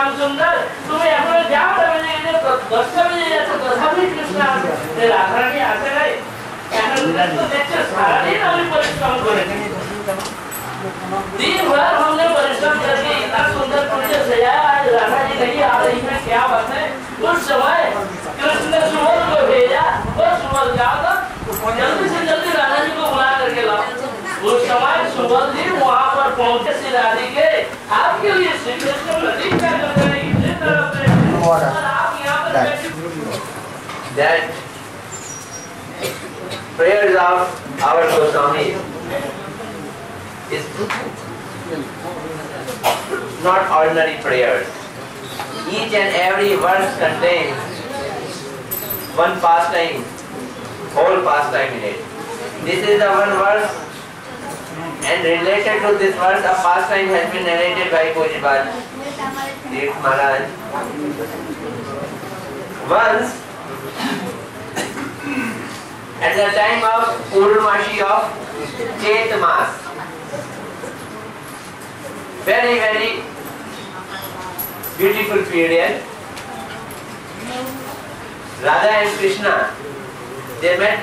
श्याम सुंदर तुम्ही आपण जाओ म्हणजे दर्शविले याचं तथापि कृष्ण ते राधाराणी असं नाही त्यानंतर तो त्याचे सारे आम्ही परिश्रम करेंगे दिन भर हमने परिश्रम करके इतना सुंदर तुझे सजाया आज राधा जी नहीं आ रही है क्या बात है उस समय कृष्ण ने सुबोध को भेजा और सुबोध जाओ जल्दी से जल्दी राधा जी को बुला करके लाओ उस समय सुबोध जी वहाँ पर पहुँचे श्री राधिके आपके लिए श्री कृष्ण प्रतीक्षा कर रहे हैं इस तरफ से और आप यहाँ पर बैठे that prayers of our Goswami is not ordinary prayers. Each and every verse contains one pastime, whole pastime in it. This is the one verse, and related to this verse, a pastime has been narrated by Pujibal Tirth Maharaj. Once, at the time of Purnamashi of Chet Mas, very beautiful period, Radha and Krishna, they met,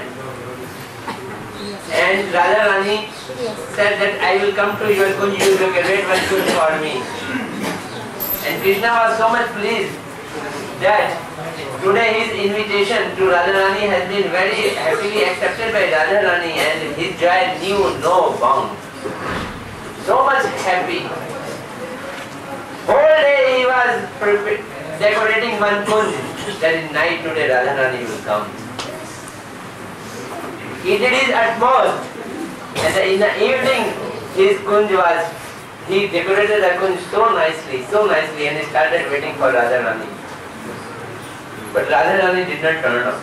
and Radha Rani said that I will come to your kunj, you will create one kunj for me. And Krishna was so much pleased that today his invitation to Radharani has been very happily accepted by Radharani, and his joy knew no bound. So much happy. Whole day he was decorating one kunj, that in night today Radharani will come. He did his utmost, and in the evening his kunj was, he decorated the kunj so nicely, and he started waiting for Radharani. But Radharani did not turn up.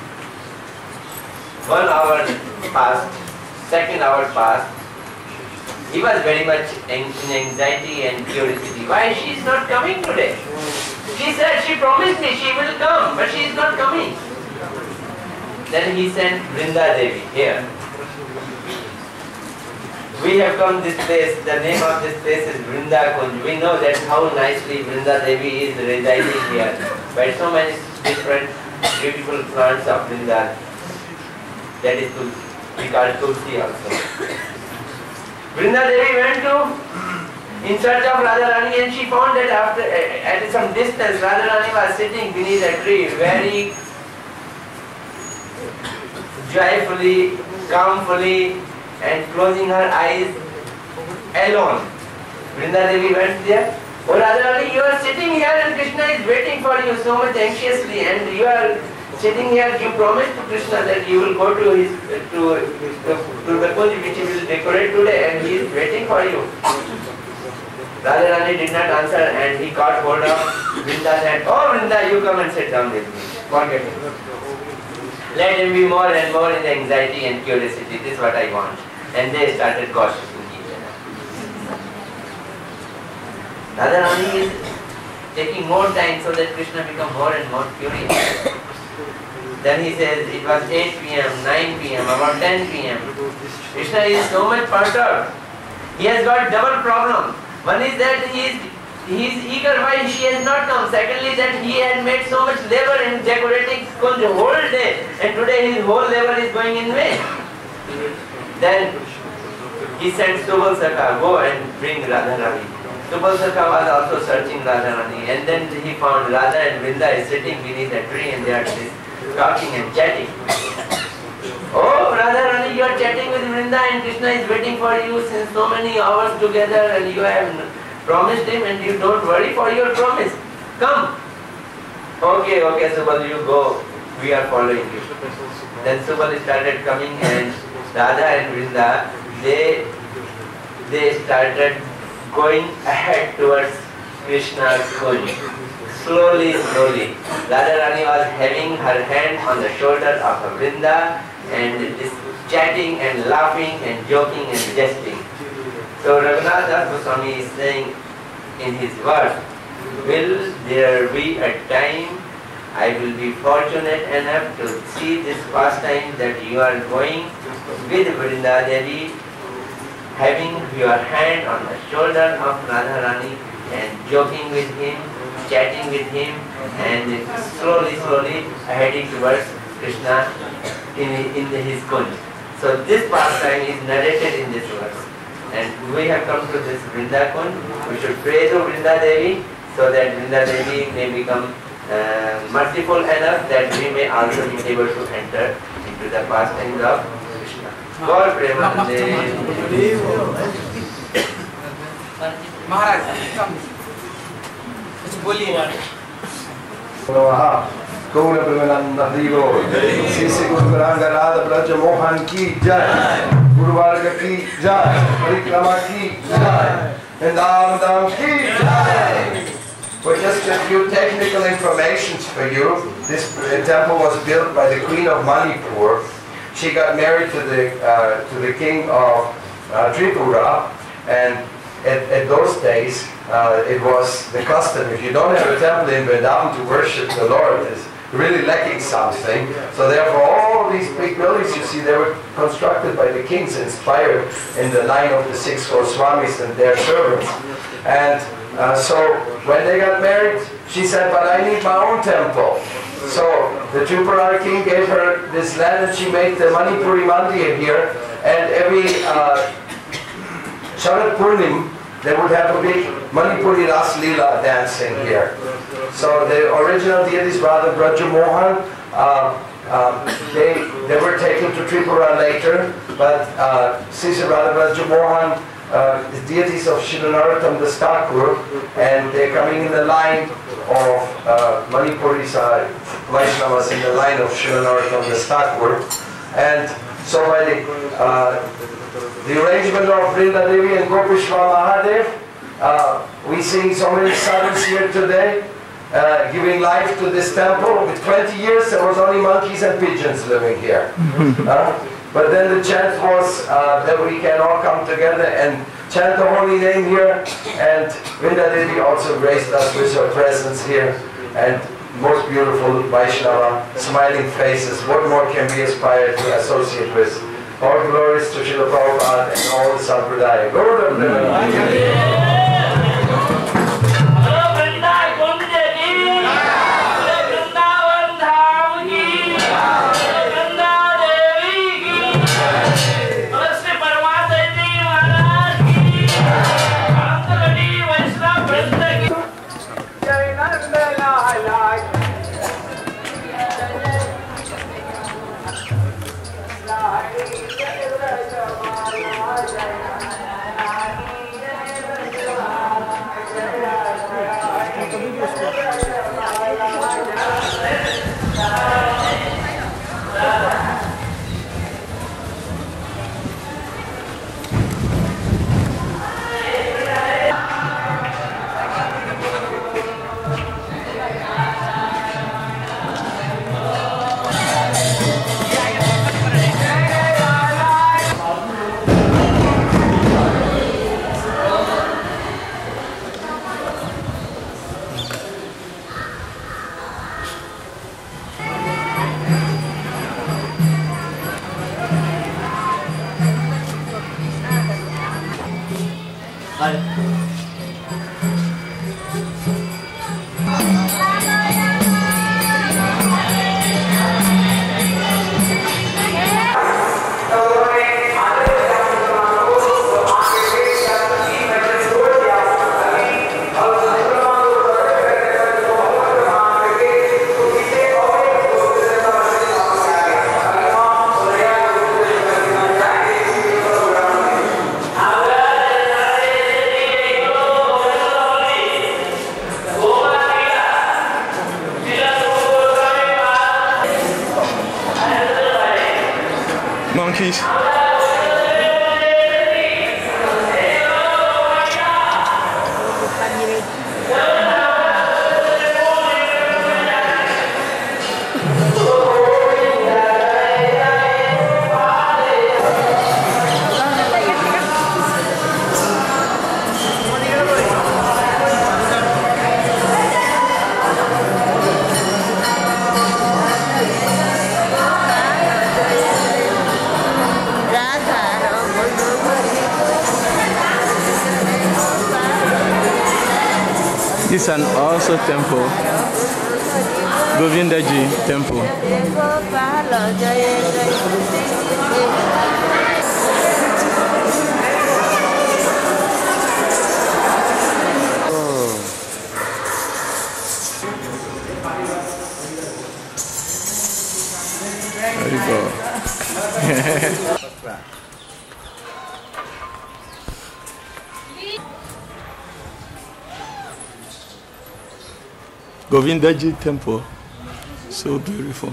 1 hour passed, 2nd hour passed. He was very much in anxiety and curiosity. Why she is not coming today? She said she promised me she will come, but she is not coming. Then he sent Vrinda Devi here. We have come this place, the name of this place is Vrinda Kunj. We know that how nicely Vrinda Devi is residing here. By so many different beautiful plants of Vrinda. That is to be called Tulsi also. Vrinda Devi went to in search of Radharani, and she found that after at some distance Radharani was sitting beneath a tree very joyfully, calmly, and closing her eyes alone. Vrinda Devi went there. Oh Radharani, you are sitting here and Krishna is waiting for you so much anxiously, and you are sitting here. You promised to Krishna that you will go to his to the kunj which he will decorate today, and he is waiting for you. Radharani did not answer, and he caught hold of Vrinda and said, "Oh Vrinda, you come and sit down with me. Forget him. Let him be more and more in anxiety and curiosity. This is what I want." And they started gossiping each other. Radharani is taking more time so that Krishna become more and more curious. Then he says it was 8 p.m., 9 p.m., about 10 p.m. Krishna is so much perturbed. He has got double problem. One is that he is eager why she has not come. Secondly, that he had made so much labor in decorating kunj whole day, and today his whole labor is going in vain. Then he sent Subal Sakha, go and bring Radharani. Subal Sakha was also searching Radharani, and then he found Radha and Vrinda is sitting beneath a tree, and they are talking and chatting. Oh Radharani, you are chatting with Vrinda, and Krishna is waiting for you since so many hours together, and you have promised him, and you don't worry for your promise. Come. Okay, Subal, you go. We are following you. Then Subal started coming, and Radha and Vrinda, they started going ahead towards Krishna's kunj. Slowly. Radharani was having her hand on the shoulder of Vrinda, and this chatting and laughing and joking and jesting. So Raghunath Das Goswami is saying in his verse, will there be a time I will be fortunate enough to see this pastime that you are going with Vrinda Devi, having your hand on the shoulder of Radharani and joking with him chatting with him, and slowly heading towards Krishna in his Kunj. So this pastime is narrated in this verse. And we have come to this Vrinda Kunj. We should pray to Vrinda Devi so that Vrinda Devi may become merciful enough that we may also be able to enter into the pastimes of Krishna. Gaur Premanande. Maharaj, come. बोलिए गौर प्रेमानंद हरि बोल। श्री श्री गुरु राधा ब्रज मोहन की जय, गुरुवर्ग की जय, परिक्रमा की जय, वृंदावन धाम की जय। Well, just a few technical informations for you. This temple was built by the Queen of Manipur. She got married to the king of Tripura, and at those days it was the custom, if you don't have a temple in Vrindavan to worship the Lord, is really lacking something. So therefore all these big buildings you see, they were constructed by the kings, inspired in the line of the 6 Goswamis and their servants. And so when they got married, she said, but I need my own temple. So the Tripura king gave her this land, and she made the Manipuri Mandir here, and every Sharad Purnim, they would have a big Manipuri Ras Leela dancing here. So the original deities, Radha Braja Mohan, they were taken to Tripura later, but Sri Radha Braja Mohan, the deities of Shilanaratam Das Thakur, and they're coming in the line of Manipuris, Vaishnavas in the line of Shilanaratam Das Thakur. And so by the arrangement of Vrinda Devi and Gopishwa Mahadev, we see so many sadhus here today, giving life to this temple. With 20 years there was only monkeys and pigeons living here. But then the chant was that we can all come together and chant the holy name here, and Vrinda Devi also graced us with her presence here, and most beautiful Vaishnava, smiling faces. What more can we aspire to associate with? All glories to Srila Prabhupada and all the Sampradaya. Gaur monkeys. This is an also temple, Govindaji temple. There you go. Govindaji temple, so beautiful.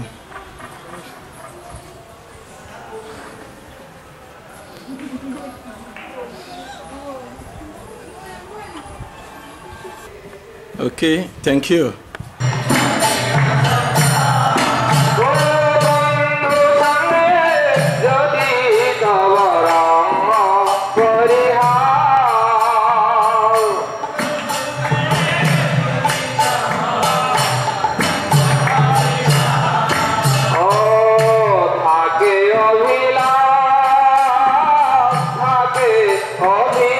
Okay, thank you. Okay.